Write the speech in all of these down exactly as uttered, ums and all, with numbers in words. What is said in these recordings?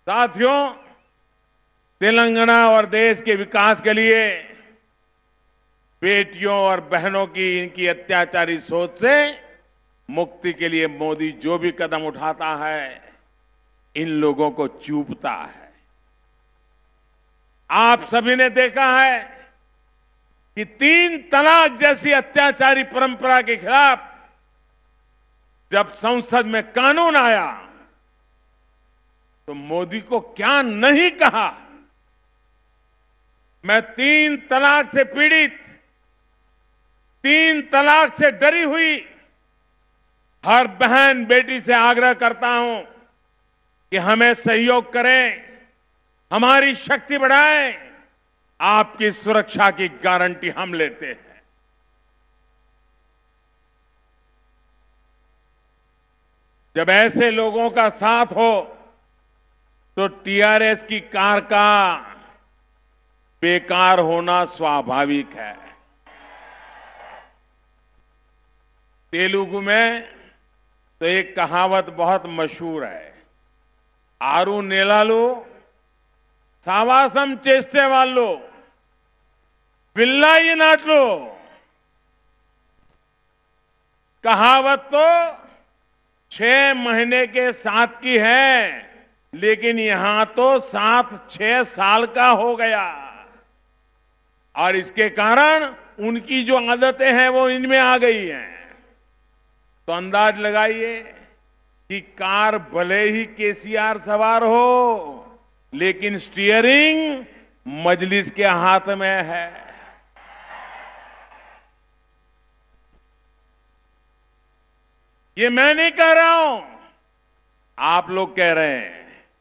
साथियों, तेलंगाना और देश के विकास के लिए बेटियों और बहनों की इनकी अत्याचारी सोच से मुक्ति के लिए मोदी जो भी कदम उठाता है, इन लोगों को चूपता है। आप सभी ने देखा है कि तीन तलाक जैसी अत्याचारी परंपरा के खिलाफ जब संसद में कानून आया तो मोदी को क्या नहीं कहा। मैं तीन तलाक से पीड़ित, तीन तलाक से डरी हुई हर बहन बेटी से आग्रह करता हूं कि हमें सहयोग करें, हमारी शक्ति बढ़ाएं। आपकी सुरक्षा की गारंटी हम लेते हैं। जब ऐसे लोगों का साथ हो तो टीआरएस की कार का बेकार होना स्वाभाविक है। तेलुगु में तो एक कहावत बहुत मशहूर है, आरू नेलालू सावासम चेस्टे वालों पिल्लाई नाटलो। कहावत तो छह महीने के साथ की है, लेकिन यहां तो सात छह साल का हो गया। और इसके कारण उनकी जो आदतें हैं वो इनमें आ गई हैं। तो अंदाज लगाइए कि कार भले ही केसीआर सवार हो, लेकिन स्टीयरिंग मजलिस के हाथ में है। ये मैं नहीं कह रहा हूं, आप लोग कह रहे हैं।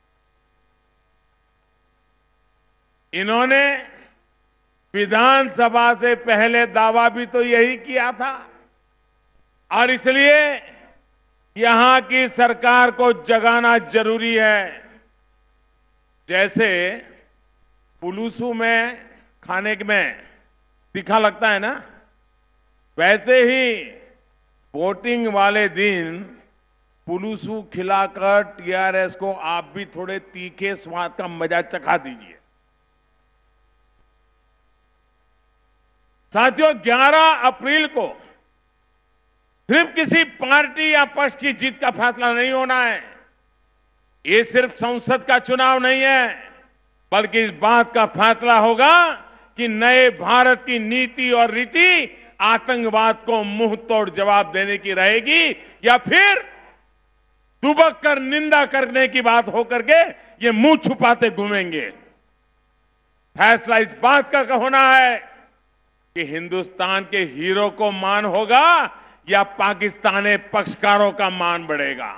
इन्होंने विधानसभा से पहले दावा भी तो यही किया था, और इसलिए यहां की सरकार को जगाना जरूरी है। जैसे पुलुसू में खाने में तीखा लगता है ना, वैसे ही वोटिंग वाले दिन पुलुसू खिलाकर टीआरएस को आप भी थोड़े तीखे स्वाद का मजा चखा दीजिए। साथियों, ग्यारह अप्रैल को सिर्फ किसी पार्टी या पक्ष की जीत का फैसला नहीं होना है। ये सिर्फ संसद का चुनाव नहीं है, बल्कि इस बात का फैसला होगा कि नए भारत की नीति और रीति आतंकवाद को मुंह तोड़ जवाब देने की रहेगी, या फिर दुबक कर निंदा करने की बात होकर के ये मुंह छुपाते घूमेंगे। फैसला इस बात का होना है कि हिंदुस्तान के हीरो को मान होगा या पाकिस्तानी पक्षकारों का मान बढ़ेगा।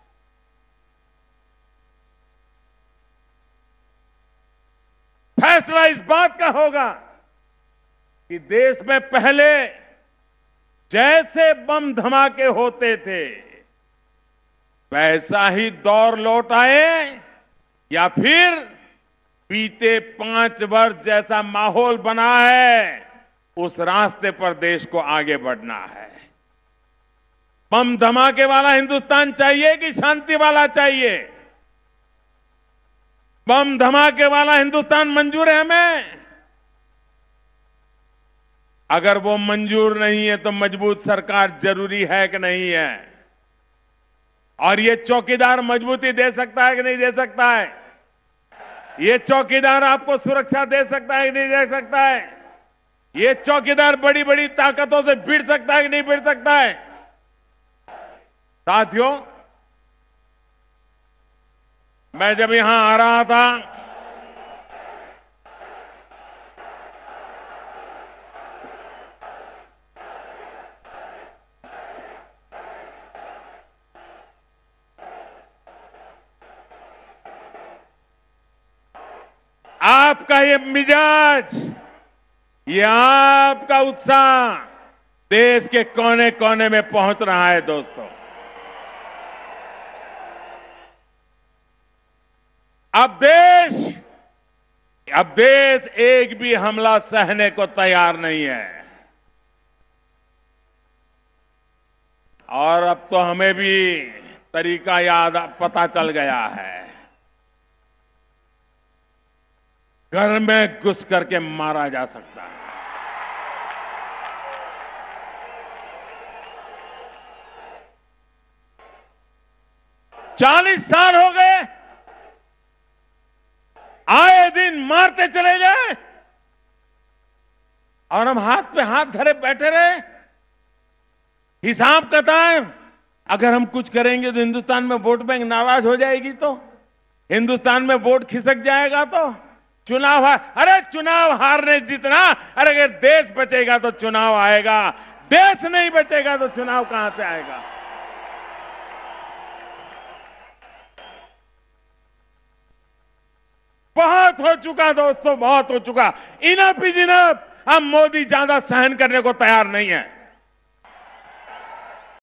फैसला इस बात का होगा कि देश में पहले जैसे बम धमाके होते थे वैसा ही दौर लौट आए, या फिर बीते पांच वर्ष जैसा माहौल बना है उस रास्ते पर देश को आगे बढ़ना है। बम धमाके वाला हिंदुस्तान चाहिए कि शांति वाला चाहिए? बम धमाके वाला हिंदुस्तान मंजूर है हमें? अगर वो मंजूर नहीं है तो मजबूत सरकार जरूरी है कि नहीं है? और ये चौकीदार मजबूती दे सकता है कि नहीं दे सकता है? ये चौकीदार आपको सुरक्षा दे सकता है कि नहीं दे सकता है? ये चौकीदार बड़ी बड़ी ताकतों से भिड़ सकता है कि नहीं भिड़ सकता है? साथियों, मैं जब यहां आ रहा था आपका ये मिजाज, ये आपका उत्साह देश के कोने कोने में पहुंच रहा है। दोस्तों, अब देश अब देश एक भी हमला सहने को तैयार नहीं है। और अब तो हमें भी तरीका याद पता चल गया है। घर में घुस करके मारा जा सकता है। चालीस साल हो गए, आए दिन मारते चले जाए और हम हाथ पे हाथ धरे बैठे रहे। हिसाब किताब अगर हम कुछ करेंगे तो हिंदुस्तान में वोट बैंक नाराज हो जाएगी, तो हिंदुस्तान में वोट खिसक जाएगा, तो चुनाव हार, अरे चुनाव हारने जितना, अरे अगर देश बचेगा तो चुनाव आएगा, देश नहीं बचेगा तो चुनाव कहां से आएगा। बहुत हो चुका दोस्तों, बहुत हो चुका। Enough is enough. हम मोदी ज्यादा सहन करने को तैयार नहीं है।